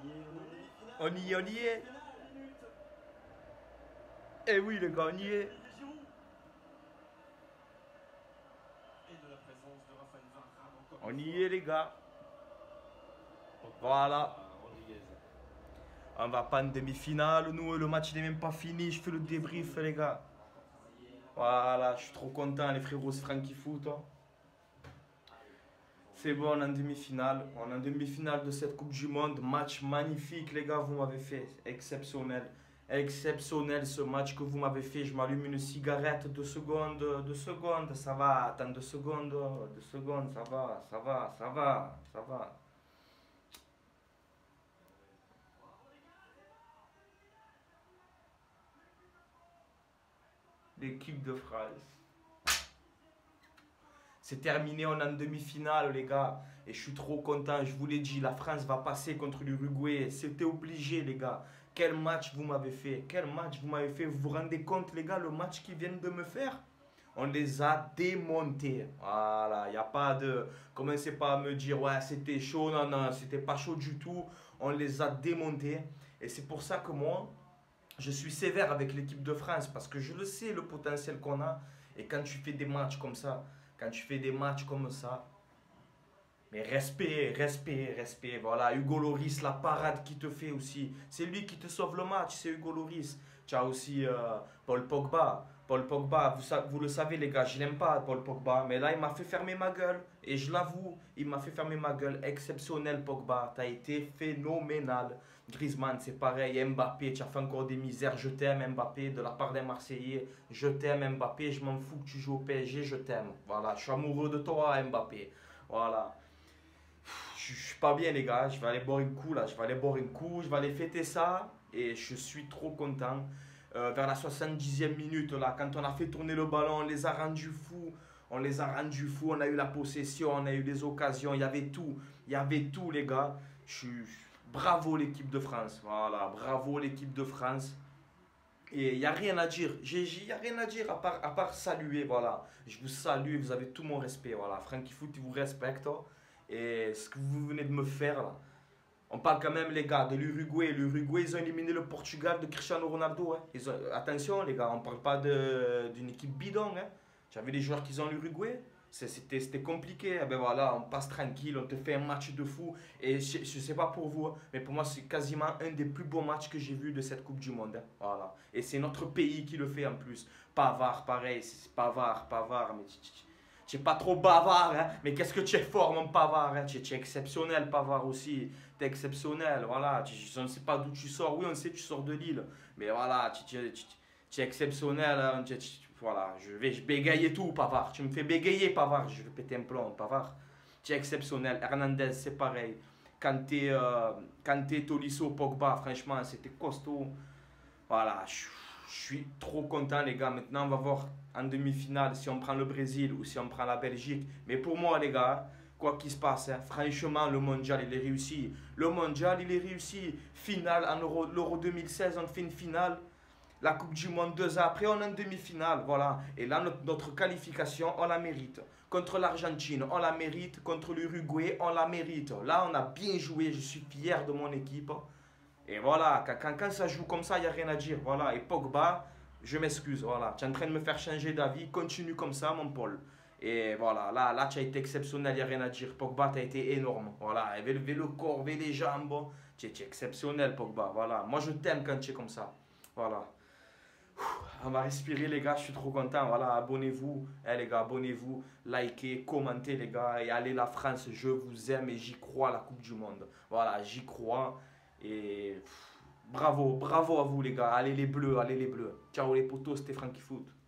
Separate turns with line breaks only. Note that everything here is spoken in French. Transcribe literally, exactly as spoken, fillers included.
On y est, on y est. Eh oui, les gars, on y est. On y est, les gars. Voilà. On va pas en demi-finale, nous, le match n'est même pas fini. Je fais le débrief, les gars. Voilà, je suis trop content, les frérots, c'est Frankie Foot. Hein. C'est bon, on est en demi-finale. On est en demi-finale de cette Coupe du Monde. Match magnifique, les gars, vous m'avez fait. Exceptionnel. Exceptionnel ce match que vous m'avez fait. Je m'allume une cigarette, deux secondes, deux secondes, ça va. Attends, deux secondes, deux secondes, ça va, ça va, ça va, ça va. L'équipe de France. C'est terminé, on est en demi-finale, les gars. Et je suis trop content, je vous l'ai dit, la France va passer contre l'Uruguay. C'était obligé, les gars. Quel match vous m'avez fait. Quel match vous m'avez fait. Vous vous rendez compte, les gars, le match qu'ils viennent de me faire? On les a démontés. Voilà, il n'y a pas de... Commencez pas à me dire, ouais, c'était chaud. Non, non, c'était pas chaud du tout. On les a démontés. Et c'est pour ça que moi, je suis sévère avec l'équipe de France. Parce que je le sais, le potentiel qu'on a. Et quand tu fais des matchs comme ça... Quand tu fais des matchs comme ça, mais respect, respect, respect. Voilà, Hugo Lloris, la parade qu'il te fait aussi. C'est lui qui te sauve le match, c'est Hugo Lloris. Tu as aussi euh, Paul Pogba. Paul Pogba, vous, vous le savez les gars, je n'aime pas Paul Pogba. Mais là, il m'a fait fermer ma gueule. Et je l'avoue, il m'a fait fermer ma gueule. Exceptionnel Pogba, tu as été phénoménal. Griezmann, c'est pareil. Mbappé, tu as fait encore des misères. Je t'aime Mbappé, de la part des Marseillais. Je t'aime Mbappé, je m'en fous que tu joues au P S G, je t'aime. Voilà, je suis amoureux de toi Mbappé. Voilà. Je suis pas bien les gars, je vais aller boire un coup là, je vais aller boire un coup, je vais aller fêter ça et je suis trop content. Euh, vers la soixante-dixième minute là, quand on a fait tourner le ballon, on les a rendus fous, on les a rendus fous, on a eu la possession, on a eu les occasions, il y avait tout, il y avait tout les gars. Je suis... Bravo l'équipe de France, voilà, bravo l'équipe de France. Et il n'y a rien à dire, il n'y a rien à dire à part, à part saluer, voilà. Je vous salue, vous avez tout mon respect, voilà. Frankie Foot, il vous respecte. Et ce que vous venez de me faire là, on parle quand même les gars de l'Uruguay. L'Uruguay, ils ont éliminé le Portugal de Cristiano Ronaldo. Hein. Ils ont, attention les gars, on ne parle pas d'une équipe bidon. Hein. J'avais des joueurs qui ont l'Uruguay. C'était compliqué. Eh ben voilà, on passe tranquille, on te fait un match de fou. Et je ne sais pas pour vous, mais pour moi, c'est quasiment un des plus beaux matchs que j'ai vu de cette Coupe du Monde. Hein. Voilà. Et c'est notre pays qui le fait en plus. Pavard, pareil, c'est Pavard, Pavard. Mais tu n'es pas trop bavard, hein, mais qu'est-ce que tu es fort, mon Pavard. Hein. Tu, tu es exceptionnel, Pavard aussi. Tu es exceptionnel, voilà. Tu, je ne sais pas d'où tu sors. Oui, on sait que tu sors de Lille. Mais voilà, tu, tu, tu, tu es exceptionnel. Hein. Tu, tu, voilà, je vais je bégayer tout, Pavard. Tu me fais bégayer, Pavard. Je vais péter un plomb, Pavard. Tu es exceptionnel. Hernandez, c'est pareil. Kanté, euh, Kanté, Tolisso, Pogba, franchement, c'était costaud. Voilà, je, je suis trop content, les gars. Maintenant, on va voir en demi-finale si on prend le Brésil ou si on prend la Belgique. Mais pour moi, les gars, quoi qu'il se passe, hein, franchement, le mondial, il est réussi. Le mondial, il est réussi. Finale en Euro, l'Euro deux mille seize, on fait une finale. La Coupe du Monde deux ans après, on est en demi-finale, voilà. Et là, notre, notre qualification, on la mérite. Contre l'Argentine, on la mérite. Contre l'Uruguay, on la mérite. Là, on a bien joué. Je suis fier de mon équipe. Et voilà, quand, quand ça joue comme ça, il n'y a rien à dire. Voilà. Et Pogba, je m'excuse. Voilà. Tu es en train de me faire changer d'avis. Continue comme ça, mon Paul. Et voilà, là, là tu as été exceptionnel, il n'y a rien à dire. Pogba, tu as été énorme. Voilà. Il lever le corps, lever les jambes. Tu es, tu es exceptionnel, Pogba. Voilà. Moi, je t'aime quand tu es comme ça. Voilà. On va respirer les gars, je suis trop content. Voilà, abonnez-vous, hein, les gars, abonnez-vous, likez, commentez les gars. Et allez la France, je vous aime et j'y crois la Coupe du Monde. Voilà, j'y crois. Et pff, bravo, bravo à vous les gars. Allez les bleus, allez les bleus. Ciao les potos, c'était Frankie Foot.